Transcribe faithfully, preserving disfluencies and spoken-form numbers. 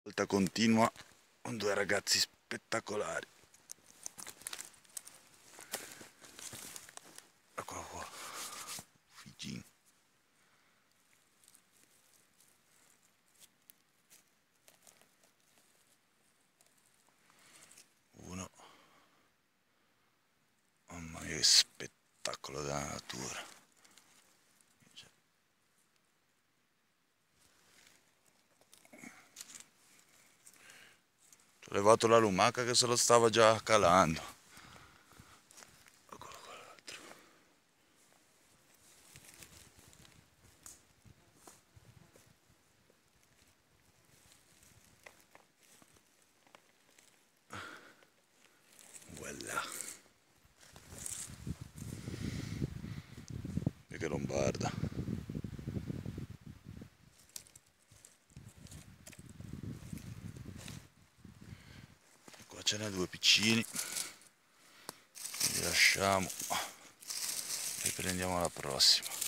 Volta continua con due ragazzi spettacolari. Eccolo qua, Figin. Uno. Mamma mia, che spettacolo della natura. Ho levato la lumaca che se lo stava già calando. Eccolo qua l'altro. Voilà. E che lombarda. Qua ce n'è due piccini. Li lasciamo e prendiamo la prossima.